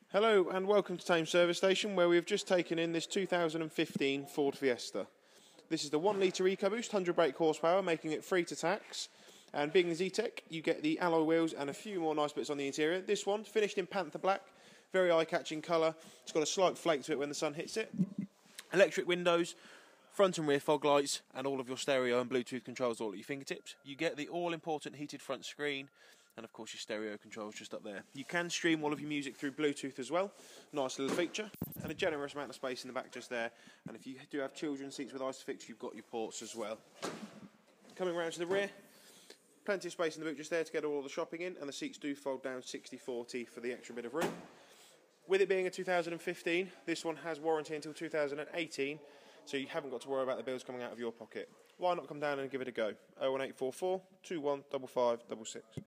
Hello and welcome to Thames Service Station, where we've just taken in this 2015 Ford Fiesta. This is the 1 litre EcoBoost, 100 brake horsepower, making it free to tax. And being the Zetec, you get the alloy wheels and a few more nice bits on the interior. This one, finished in Panther Black, very eye-catching colour. It's got a slight flake to it when the sun hits it. Electric windows, front and rear fog lights, and all of your stereo and Bluetooth controls all at your fingertips. You get the all-important heated front screen, and of course your stereo controls just up there. You can stream all of your music through Bluetooth as well. Nice little feature. And a generous amount of space in the back just there. And if you do have children's seats with ISOFIX, you've got your ports as well. Coming round to the rear, plenty of space in the boot just there to get all the shopping in, and the seats do fold down 60/40 for the extra bit of room. With it being a 2015, this one has warranty until 2018, so you haven't got to worry about the bills coming out of your pocket. Why not come down and give it a go? 01844 21 55 66.